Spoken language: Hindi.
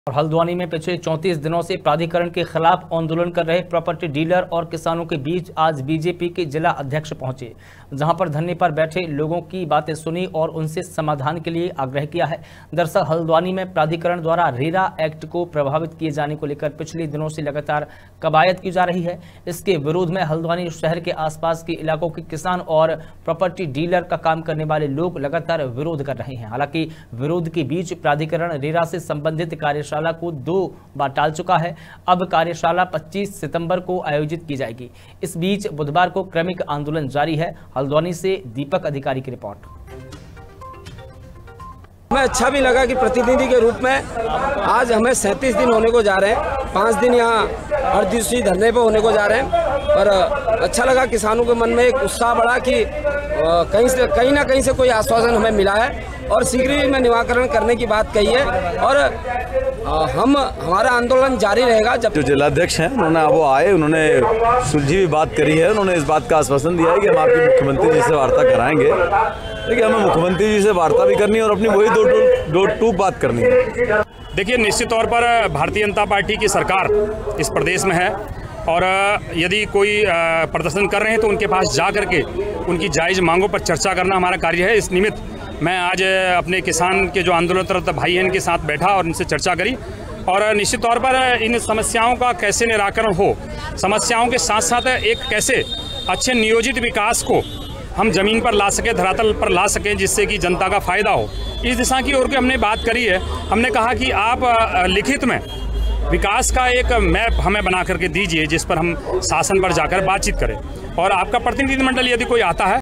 और हल्द्वानी में पिछले 34 दिनों से प्राधिकरण के खिलाफ आंदोलन कर रहे प्रॉपर्टी डीलर और किसानों के बीच आज बीजेपी के जिला अध्यक्ष पहुंचे, जहां पर धरने पर बैठे लोगों की बातें सुनी और उनसे समाधान के लिए आग्रह किया है। दरअसल हल्द्वानी में प्राधिकरण द्वारा रेरा एक्ट को प्रभावित किए जाने को लेकर पिछले दिनों से लगातार कवायद की जा रही है। इसके विरोध में हल्द्वानी शहर के आसपास के इलाकों के किसान और प्रॉपर्टी डीलर का काम करने वाले लोग लगातार विरोध कर रहे हैं। हालांकि विरोध के बीच प्राधिकरण रेरा से संबंधित कार्यशाला को 2 बार टाल चुका है। अब कार्यशाला 25 सितंबर को आयोजित की जाएगी। इस बीच बुधवार को क्रमिक आंदोलन जारी है। हल्द्वानी से दीपक अधिकारी की रिपोर्ट। हमें अच्छा भी लगा कि प्रतिनिधि के रूप में आज हमें 37 दिन होने को जा रहे हैं। 5 दिन यहाँ हर दिवसीय धरने पे होने को जा रहे हैं, पर अच्छा लगा। किसानों के मन में एक उत्साह बढ़ा कि कहीं ना कहीं से कोई आश्वासन हमें मिला है और शीघ्र ही में निराकरण करने की बात कही है और हमारा आंदोलन जारी रहेगा। जब जो जिलाध्यक्ष हैं उन्होंने वो आए, उन्होंने सुलझी हुई बात करी है। उन्होंने इस बात का आश्वासन दिया है कि हम आपके मुख्यमंत्री जी से वार्ता कराएंगे, लेकिन हमें मुख्यमंत्री जी से वार्ता भी करनी है और अपनी वही दो टूक बात करनी है। देखिए, निश्चित तौर पर भारतीय जनता पार्टी की सरकार इस प्रदेश में है और यदि कोई प्रदर्शन कर रहे हैं तो उनके पास जा करके उनकी जायज़ मांगों पर चर्चा करना हमारा कार्य है। इस निमित्त मैं आज अपने किसान के जो आंदोलनरत भाई हैं इनके साथ बैठा और इनसे चर्चा करी और निश्चित तौर पर इन समस्याओं का कैसे निराकरण हो, समस्याओं के साथ साथ एक कैसे अच्छे नियोजित विकास को हम ज़मीन पर ला सकें, धरातल पर ला सकें, जिससे कि जनता का फ़ायदा हो, इस दिशा की ओर के हमने बात करी है। हमने कहा कि आप लिखित में विकास का एक मैप हमें बना करके दीजिए जिस पर हम शासन पर जाकर बातचीत करें और आपका प्रतिनिधिमंडल यदि कोई आता है